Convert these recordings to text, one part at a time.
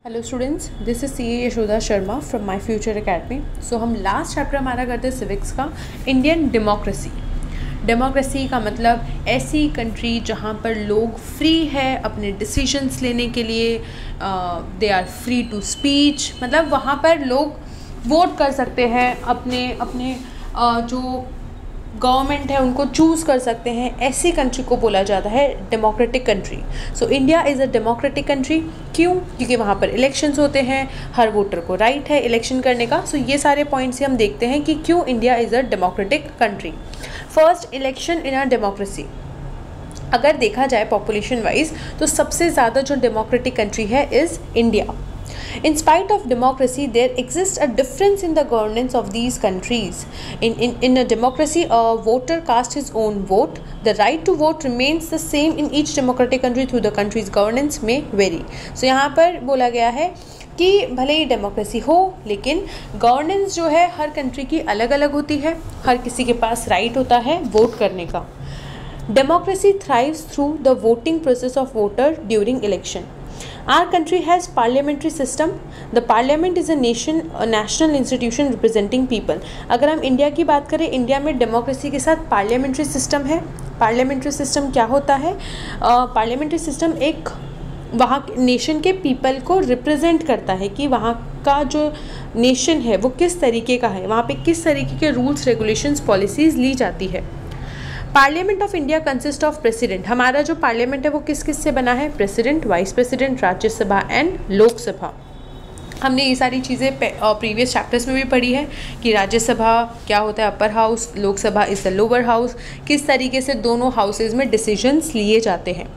Hello students, this is CA Yashoda Sharma from my future academy. So हम last chapter हमारा करते हैं सिविक्स का इंडियन डेमोक्रेसी। डेमोक्रेसी का मतलब ऐसी कंट्री जहाँ पर लोग फ्री है अपने डिसीजंस लेने के लिए, they are free to speech, मतलब वहाँ पर लोग वोट कर सकते हैं, अपने जो गवर्नमेंट है उनको चूज़ कर सकते हैं। ऐसी कंट्री को बोला जाता है democratic country. So India is a democratic country. क्यों? क्योंकि वहाँ पर इलेक्शंस होते हैं, हर वोटर को राइट है इलेक्शन करने का। सो ये सारे पॉइंट्स हम देखते हैं कि क्यों India is a democratic country. First, election in a democracy. अगर देखा जाए पॉपुलेशन वाइज तो सबसे ज़्यादा जो डेमोक्रेटिक कंट्री है is India. In spite of democracy, there exists a difference in the governance of these countries. In a democracy, a voter casts his own vote. The right to vote remains the same in each democratic country, through the country's governance may vary. So यहाँ पर बोला गया है कि भले ही democracy हो लेकिन governance जो है हर कंट्री की अलग अलग होती है, हर किसी के पास राइट होता है वोट करने का। Democracy thrives through the voting process of voter during election. Our country has parliamentary system. The parliament is a national institution representing people. अगर हम इंडिया की बात करें, इंडिया में डेमोक्रेसी के साथ पार्लियामेंट्री सिस्टम है। पार्लियामेंट्री सिस्टम क्या होता है? पार्लियामेंट्री सिस्टम एक वहाँ नेशन के पीपल को रिप्रेजेंट करता है कि वहाँ का जो नेशन है वो किस तरीके का है, वहाँ पे किस तरीके के रूल्स रेगुलेशंस पॉलिसीज़ ली जाती है। Parliament of India consist of president. हमारा जो पार्लियामेंट है वो किस किस से बना है? President, vice president, Rajya Sabha and Lok Sabha. हमने ये सारी चीज़ें प्रीवियस चैप्टर्स में भी पढ़ी है कि राज्यसभा क्या होता है, upper house, Lok Sabha is the lower house, किस तरीके से दोनों हाउसेज में डिसीजंस लिए जाते हैं।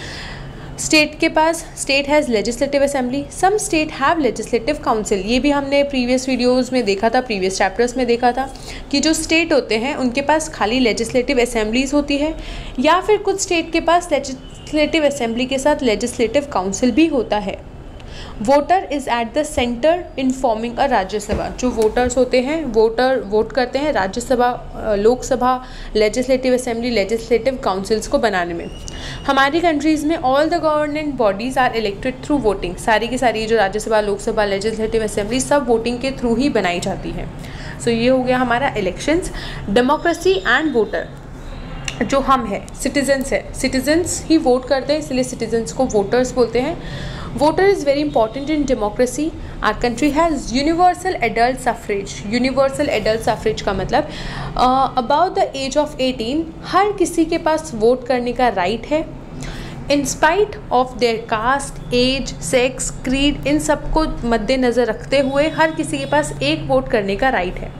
स्टेट के पास, state has legislative assembly, some state have legislative council. ये भी हमने प्रीवियस वीडियोस में देखा था, प्रीवियस चैप्टर्स में देखा था कि जो स्टेट होते हैं उनके पास खाली लेजिस्लेटिव असेंबलीज होती है, या फिर कुछ स्टेट के पास लेजिस्लेटिव असेंबली के साथ लेजिस्लेटिव काउंसिल भी होता है। Voter is at the centre in forming a Rajya Sabha. जो वोटर्स होते हैं, वोटर वोट करते हैं Rajya Sabha, Lok Sabha, legislative assembly, legislative councils को बनाने में। हमारी कंट्रीज़ में all the governing bodies are elected through voting. सारी की सारी जो राज्यसभा, लोकसभा, लेजिस्लेटिव असेंबली सब वोटिंग के थ्रू ही बनाई जाती है। सो ये हो गया हमारा इलेक्शंस। डेमोक्रेसी एंड वोटर, जो हम हैं सिटीजन्स है, सिटीजन्स ही वोट करते हैं, इसलिए सिटीजन्स को वोटर्स बोलते हैं। Voter is very important in democracy. Our country has universal adult suffrage. Universal adult suffrage का मतलब अबाउट द एज ऑफ 18 हर किसी के पास वोट करने का राइट है। In spite of their caste, age, sex, creed, इन सबको मद्देनज़र रखते हुए हर किसी के पास एक वोट करने का राइट है।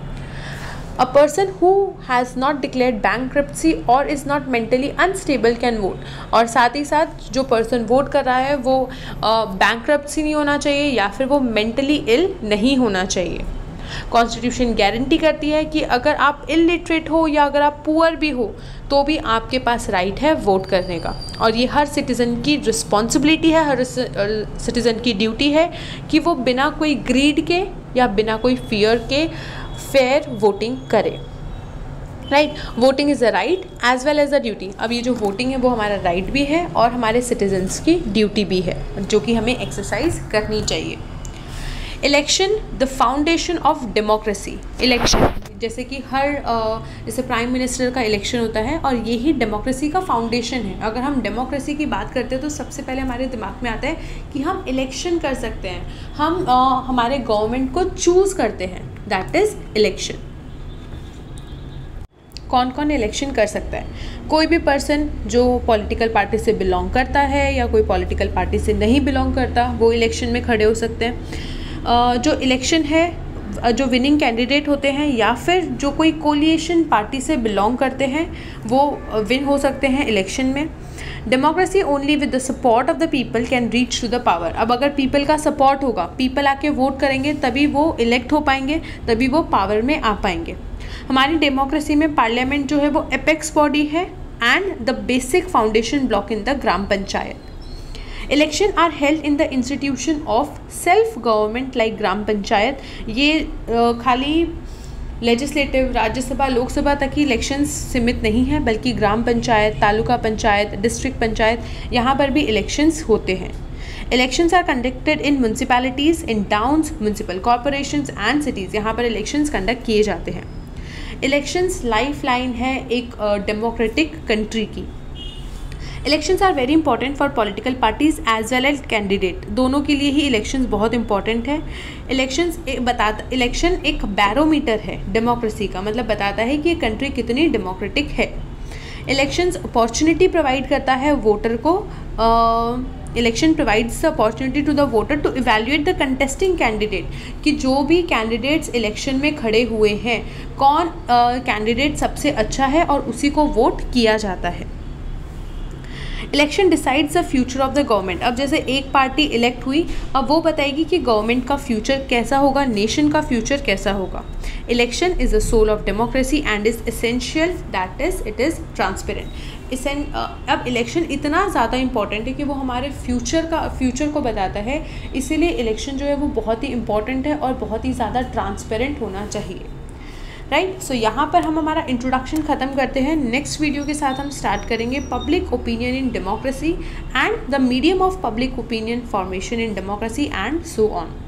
A person who has not declared bankruptcy or is not mentally unstable can vote। और साथ ही साथ जो पर्सन वोट कर रहा है वो बैंक्रप्सी नहीं होना चाहिए या फिर वो मेंटली इल नहीं होना चाहिए। कॉन्स्टिट्यूशन गारंटी करती है कि अगर आप इलिटरेट हो या अगर आप पुअर भी हो तो भी आपके पास राइट है वोट करने का, और ये हर सिटीज़न की रिस्पॉन्सिबिलिटी है, हर सिटीज़न की ड्यूटी है कि वो बिना कोई ग्रीड के या बिना कोई फियर के फेयर वोटिंग करे। Right, voting is a right as well as a duty. अब ये जो वोटिंग है वो हमारा राइट भी है और हमारे सिटीजन्स की ड्यूटी भी है, जो कि हमें एक्सरसाइज करनी चाहिए। Election the foundation of democracy. Election जैसे कि जैसे प्राइम मिनिस्टर का इलेक्शन होता है और यही डेमोक्रेसी का फाउंडेशन है। अगर हम डेमोक्रेसी की बात करते हैं तो सबसे पहले हमारे दिमाग में आता है कि हम इलेक्शन कर सकते हैं, हम हमारे गवर्नमेंट को चूज़ करते हैं, दैट इज़ इलेक्शन। कौन कौन इलेक्शन कर सकता है? कोई भी पर्सन जो पॉलिटिकल पार्टी से बिलोंग करता है या कोई पॉलिटिकल पार्टी से नहीं बिलोंग करता वो इलेक्शन में खड़े हो सकते हैं। जो इलेक्शन है, जो विनिंग कैंडिडेट होते हैं या फिर जो कोई कोलिएशन पार्टी से बिलोंग करते हैं वो विन हो सकते हैं इलेक्शन में। Democracy only with the support of the people can reach to the power. अब अगर पीपल का सपोर्ट होगा, पीपल आके वोट करेंगे तभी वो इलेक्ट हो पाएंगे, तभी वो पावर में आ पाएंगे। हमारी डेमोक्रेसी में पार्लियामेंट जो है वो एपेक्स बॉडी है and the basic foundation block in the gram panchayat. Election are held in the institution of self government like gram panchayat. ये खाली लेजिस्लेटिव, राज्यसभा, लोकसभा तक ही इलेक्शंस सीमित नहीं है, बल्कि ग्राम पंचायत, तालुका पंचायत, डिस्ट्रिक्ट पंचायत, यहाँ पर भी इलेक्शंस होते हैं। Elections are conducted in municipalities, in towns, municipal corporations and cities, यहाँ पर इलेक्शंस कंडक्ट किए जाते हैं। इलेक्शंस लाइफ लाइन है एक डेमोक्रेटिक कंट्री की। Elections are very important for political parties as well as candidate, दोनों के लिए ही इलेक्शंस बहुत इंपॉर्टेंट है। इलेक्शन एक बैरोमीटर है डेमोक्रेसी का, मतलब बताता है कि ये कंट्री कितनी डेमोक्रेटिक है। इलेक्शंस अपॉर्चुनिटी प्रोवाइड करता है वोटर को, election provides the opportunity to the voter to evaluate the contesting candidate, कि जो भी कैंडिडेट्स इलेक्शन में खड़े हुए हैं कौन कैंडिडेट सबसे अच्छा है और उसी को वोट किया जाता है। Election decides the future of the government, अब जैसे एक पार्टी इलेक्ट हुई, अब वो बताएगी कि गवर्नमेंट का फ्यूचर कैसा होगा, नेशन का फ्यूचर कैसा होगा। Election is the soul of democracy and is essential that is it is transparent. अब इलेक्शन इतना ज़्यादा इंपॉर्टेंट है कि वो हमारे फ्यूचर को बताता है, इसीलिए इलेक्शन जो है वो बहुत ही इंपॉर्टेंट है और बहुत ही ज़्यादा ट्रांसपेरेंट होना चाहिए, राइट। सो यहाँ पर हम हमारा इंट्रोडक्शन ख़त्म करते हैं। नेक्स्ट वीडियो के साथ हम स्टार्ट करेंगे public opinion in democracy and the medium of public opinion formation in democracy and so on.